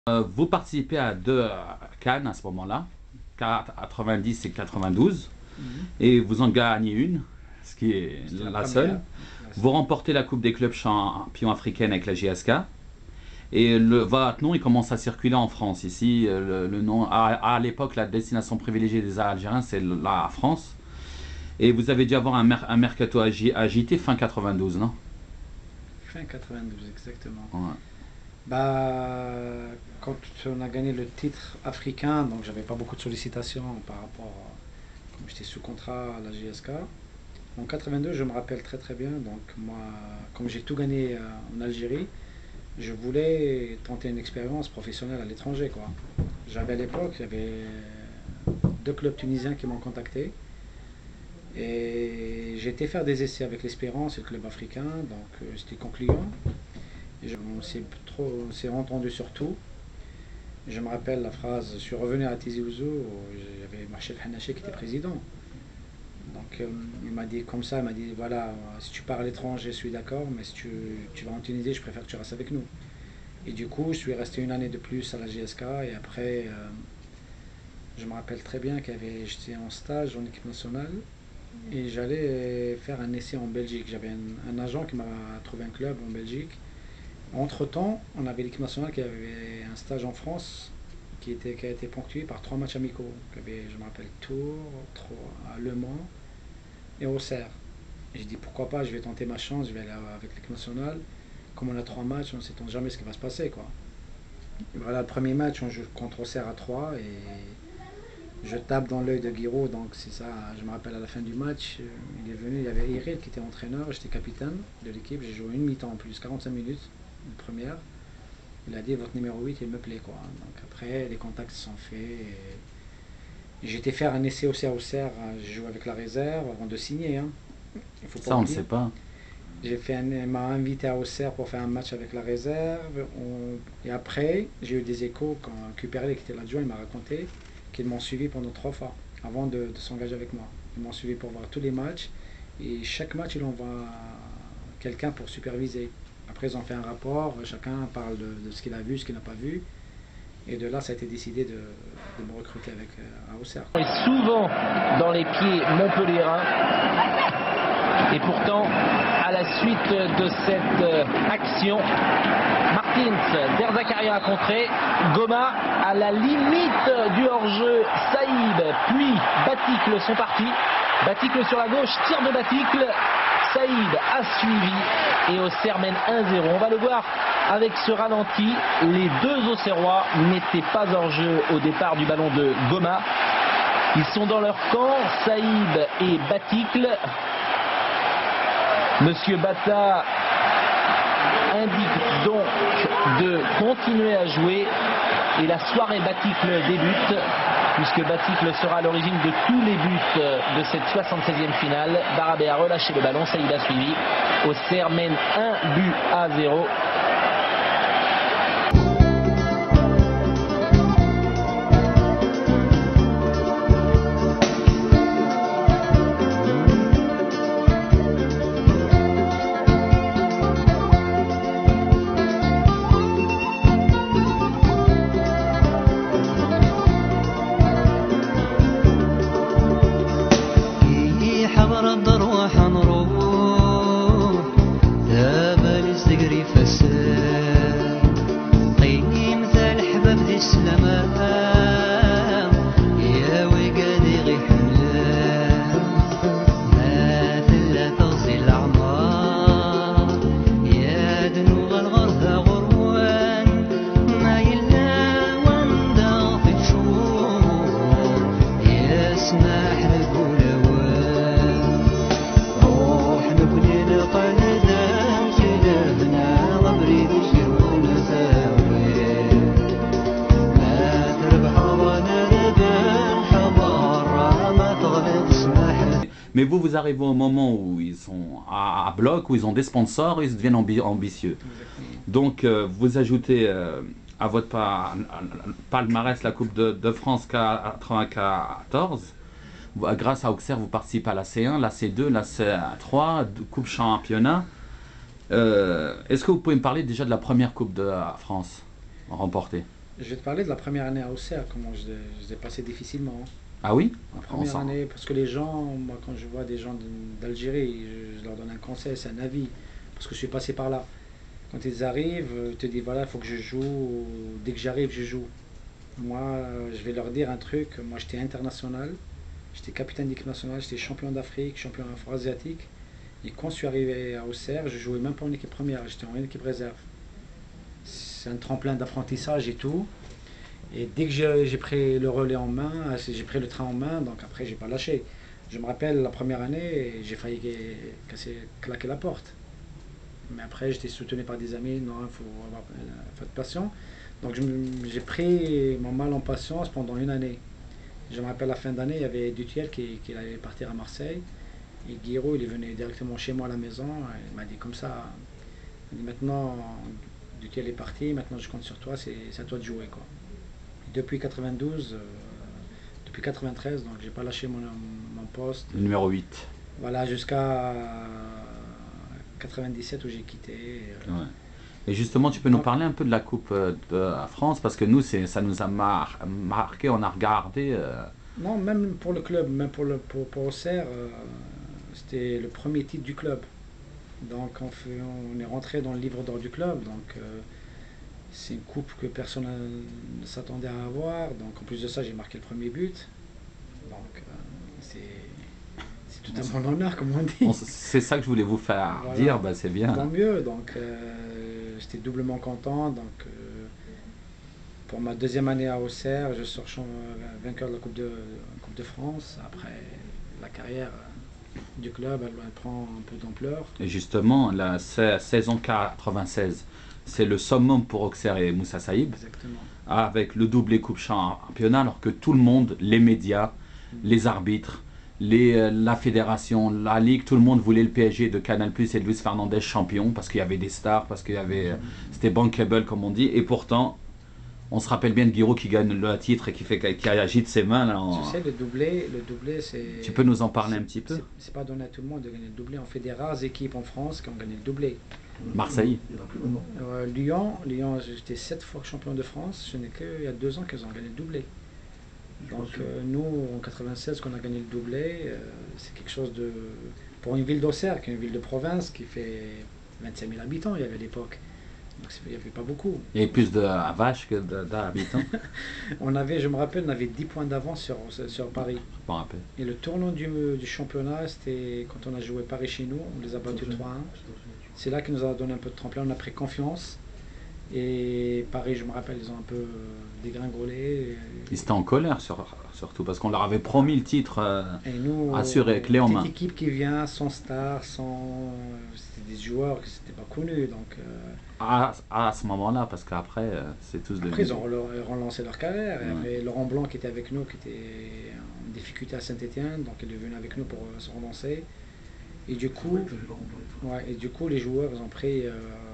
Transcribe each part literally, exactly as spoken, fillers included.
Euh, vous participez à deux euh, Cannes à ce moment-là, quatre-vingt-dix et quatre-vingt-douze, mm-hmm. et vous en gagnez une, ce qui est la, la seule. Vous remportez la Coupe des clubs champions africaines avec la J S K. Et le, votre nom il commence à circuler en France. Ici, le, le nom, à, à l'époque, la destination privilégiée des Algériens, c'est la France. Et vous avez dû avoir un, mer, un mercato agité fin quatre-vingt-douze, non? Fin quatre-vingt-douze, exactement. Ouais. Bah, quand on a gagné le titre africain, donc j'avais pas beaucoup de sollicitations par rapport, à, comme j'étais sous contrat à la J S K. En quatre-vingt-deux, je me rappelle très très bien. Donc moi, comme j'ai tout gagné en Algérie, je voulais tenter une expérience professionnelle à l'étranger, quoi. J'avais à l'époque, j'avais deux clubs tunisiens qui m'ont contacté. Et j'ai été faire des essais avec l'Espérance et le club africain, donc euh, c'était concluant. Et je, on s'est trop, on s'est entendu sur tout. Je me rappelle la phrase, je suis revenu à Tizi Ouzou, j'avais Marchel Hanaché qui était président. Donc euh, il m'a dit comme ça, il m'a dit voilà, si tu pars à l'étranger, je suis d'accord, mais si tu, tu vas en Tunisie, je préfère que tu restes avec nous. Et du coup, je suis resté une année de plus à la J S K, et après, euh, je me rappelle très bien qu'il y avait, j'étais en stage en équipe nationale, et j'allais faire un essai en Belgique. J'avais un, un agent qui m'a trouvé un club en Belgique. Entre temps, on avait l'équipe nationale qui avait un stage en France qui, était, qui a été ponctué par trois matchs amicaux. Avait, je me rappelle, Tours, à Le Mans et Auxerre. Et j'ai dit pourquoi pas, je vais tenter ma chance, je vais aller avec l'équipe nationale. Comme on a trois matchs, on ne sait jamais ce qui va se passer, quoi. Et voilà, le premier match, on joue contre Auxerre à trois et je tape dans l'œil de Guiraud, donc c'est ça, je me rappelle à la fin du match, il est venu, il y avait Iril qui était entraîneur, j'étais capitaine de l'équipe, j'ai joué une mi-temps en plus, quarante-cinq minutes, une première. Il a dit votre numéro huit, il me plaît, quoi. Donc après, les contacts se sont faits. Et j'ai été faire un essai Auxerre Auxerre, j'ai joué avec la réserve avant de signer. Hein. Il faut pas ça, on ne sait pas. J'ai fait un, il m'a invité à Auxerre pour faire un match avec la réserve. On, et après, j'ai eu des échos quand Cuperlé, qui était l'adjoint, il m'a raconté qu'ils m'ont suivi pendant trois fois avant de, de s'engager avec moi. Ils m'ont suivi pour voir tous les matchs. Et chaque match, il envoie quelqu'un pour superviser. Après, ils ont fait un rapport, chacun parle de, de ce qu'il a vu, ce qu'il n'a pas vu. Et de là, ça a été décidé de, de me recruter avec, euh, à Auxerre. Souvent dans les pieds montpelliérains. Et pourtant, à la suite de cette euh, action, Martins, Der Zakaria a contré, Goma à la limite du hors-jeu, Saïd, puis Baticle sont partis. Baticle sur la gauche, tir de Baticle, Saïd a suivi et Auxerre mène un zéro. On va le voir avec ce ralenti, les deux Auxerrois n'étaient pas hors jeu au départ du ballon de Goma. Ils sont dans leur camp, Saïd et Baticle. Monsieur Bata indique donc de continuer à jouer et la soirée Baticle débute, puisque Baticle sera à l'origine de tous les buts de cette soixante-seizième finale. Barabé a relâché le ballon, Saïd a suivi. Auxerre mène un but à zéro. Mais vous, vous arrivez au moment où ils sont à, à bloc, où ils ont des sponsors, ils deviennent ambi ambitieux. Exactement. Donc, euh, vous ajoutez euh, à votre pa palmarès la Coupe de, de France quatre-vingt-quatorze. Grâce à Auxerre, vous participez à la C un, la C deux, la C trois, Coupe Championnat. Euh, Est-ce que vous pouvez me parler déjà de la première Coupe de France remportée? Je vais te parler de la première année à Auxerre, comment je, l'ai- je l'ai passé difficilement. Ah oui? La On première s'en- année, parce que les gens, moi quand je vois des gens de- d'Algérie, je, je leur donne un conseil, c'est un avis, parce que je suis passé par là. Quand ils arrivent, euh, ils te disent voilà, il faut que je joue, dès que j'arrive, je joue. Moi, euh, je vais leur dire un truc, moi j'étais international, j'étais capitaine d'équipe nationale, j'étais champion d'Afrique, champion afro-asiatique. Et quand je suis arrivé à Auxerre, je jouais même pas en équipe première, j'étais en équipe réserve. C'est un tremplin d'apprentissage et tout. Et dès que j'ai j'ai pris le relais en main, j'ai pris le train en main, donc après j'ai pas lâché. Je me rappelle la première année, j'ai failli casser, claquer la porte. Mais après j'étais soutenu par des amis, non, il faut avoir faut être patient. Donc j'ai pris mon mal en patience pendant une année. Je me rappelle la fin d'année, il y avait Dutiel qui, qui allait partir à Marseille. Et Guiraud, il est venu directement chez moi à la maison. Il m'a dit comme ça, il m'a dit maintenant, Dutiel est parti, maintenant je compte sur toi, c'est à toi de jouer, quoi. Depuis quatre-vingt-douze, euh, depuis quatre-vingt-treize, donc j'ai pas lâché mon, mon poste. Le numéro huit. Voilà, jusqu'à quatre-vingt-dix-sept où j'ai quitté. euh. Ouais. Et justement, tu peux nous Donc, parler un peu de la Coupe euh, de la France, parce que nous, c'est- ça nous a mar- marqué, on a regardé. euh, non, même pour le club, même pour, le, pour, pour Auxerre, euh, c'était le premier titre du club. Donc on, fait, on est rentré dans le livre d'or du club. Donc euh, c'est une coupe que personne ne s'attendait à avoir. Donc en plus de ça, j'ai marqué le premier but. Donc euh, c'est c'est tout à mon honneur, comme on on- dit. C'est ça que je voulais vous faire Voilà. dire, bah, c'est bien. Tant mieux. Donc euh, j'étais doublement content. Donc euh, pour ma deuxième année à Auxerre, je sors champ- vainqueur de la Coupe de, Coupe de France. Après la carrière euh, du club, elle, elle prend un peu d'ampleur. Et justement, la sa- saison quatre-vingt-seize, c'est le summum pour Auxerre et Moussa Saïb, Exactement. avec le doublé Coupe Championnat, alors que tout le monde, les médias, les arbitres, les, euh, la fédération, la ligue, tout le monde voulait le P S G de Canal Plus et de Luis Fernandez champion, parce qu'il y avait des stars, parce qu'il y avait, euh, c'était bankable comme on dit, et pourtant, on se rappelle bien de Guiraud qui gagne le titre et qui, fait, qui agite ses mains. Là, en... Tu sais, le doublé, le doublé c'est. Tu peux nous en parler un c'est- petit peu? c'est- C'est pas donné à tout le monde de gagner le doublé. On fait des rares équipes en France qui ont gagné le doublé. Marseille. Euh, Lyon, Lyon j'étais sept fois champion de France. Ce n'est qu'il y a deux ans qu'ils ont gagné le doublé. Donc euh, nous, en quatre-vingt-seize, qu'on a gagné le doublé, euh, c'est quelque chose de. Pour une ville d'Auxerre, qui est une ville de province qui fait vingt-cinq mille habitants, il y avait à l'époque. Donc il n'y avait pas beaucoup. Il y avait plus de vaches que de- d'habitants. On avait, je me rappelle, on avait dix points d'avance sur, sur Paris. Je m'en rappelle. Et le tournant du, du championnat, c'était quand on a joué Paris chez nous, on les a battus trois un. C'est là qui nous a donné un peu de tremplin, on a pris confiance. Et Paris, je me rappelle, ils ont un peu dégringolé. Ils étaient en colère sur- surtout parce qu'on leur avait promis le titre. euh, Et nous, Assuré, clé en petite main. équipe qui vient sans star, sans. C'était des joueurs qui n'étaient pas connus. Donc, euh, à, à ce moment-là, parce qu'après, euh, c'est tous après, devenus. ils ont rela- relancé leur carrière. Et Ouais. après, Laurent Blanc qui était avec nous, qui était en difficulté à Saint-Étienne, donc il est venu avec nous pour euh, se relancer. Et du coup, ouais, et du coup, les joueurs ils ont pris euh,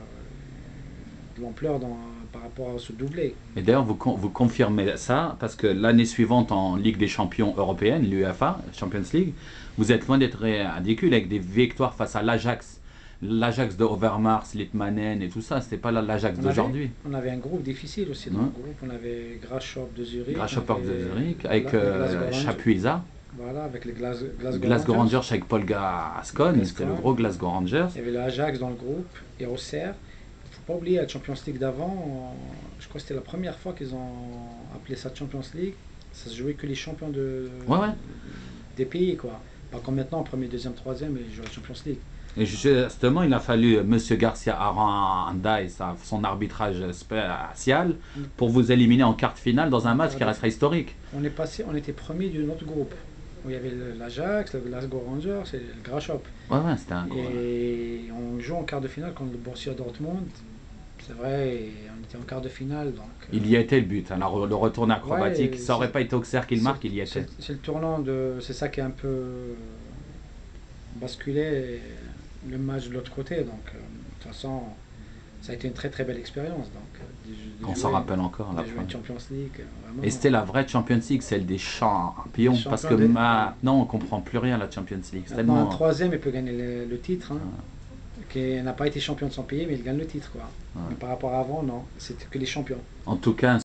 de l'ampleur dans- par rapport à ce doublé. Et d'ailleurs, vous, con- vous confirmez ça parce que l'année suivante en Ligue des Champions européenne, l'UEFA, Champions League, vous êtes loin d'être ridicule avec des victoires face à l'Ajax. L'Ajax de Overmars, Litmanen et tout ça, c'était pas la- l'Ajax On avait- d'aujourd'hui. On avait un groupe difficile aussi dans Ouais. le groupe. On avait Grasshop de Zurich. Grasshopper on de avait- Zurich, avec voilà, euh, Glasgow Rangers. Chapuisat, Voilà, avec les Glas- Glasgow, Glasgow Rangers. Rangers avec Paul Gascoigne, c'était le gros Glasgow Rangers. Il y avait le Ajax dans le groupe et Auxerre. Il ne faut pas oublier la Champions League d'avant. on- Je crois que c'était la première fois qu'ils ont appelé ça Champions League. Ça se jouait que les champions de, Ouais, ouais. des pays, quoi. Pas comme maintenant, premier, deuxième, troisième, ils jouent la Champions League. Et justement, il a fallu M. Garcia Aranda et sa- son arbitrage spécial pour vous éliminer en quart de finale dans un match qui restera historique. On est passé, on était premier de notre groupe. Où il y avait le- l'Ajax, le Glasgow Rangers et le Grasshop. Ouais, ouais, c'était un gros. Et on joue en quart de finale contre le Borussia Dortmund. C'est vrai, et on était en quart de finale. Donc, euh, Il y était le but, hein, la re- le retour acrobatique. Ouais, ça aurait c'est- pas été Auxerre qui le c'est- marque, il y était. C'est c'est le tournant de. C'est ça qui a un peu basculé le match de l'autre côté. Donc, euh, de toute façon, ça a été une très très belle expérience. Donc, euh, de- de On jouer- s'en rappelle encore. de La jouer fin. une Champions League. euh, Vraiment. Et c'était la vraie Champions League, celle des champions. Des Parce que champions des- maintenant, on comprend plus rien à la Champions League. C'est Maintenant, un tellement. troisième, il peut gagner le, le titre. Hein, qui n'a pas été champion de son pays, mais il gagne le titre. Quoi. Ouais. Mais par rapport à avant, non. C'était que les champions. En tout cas,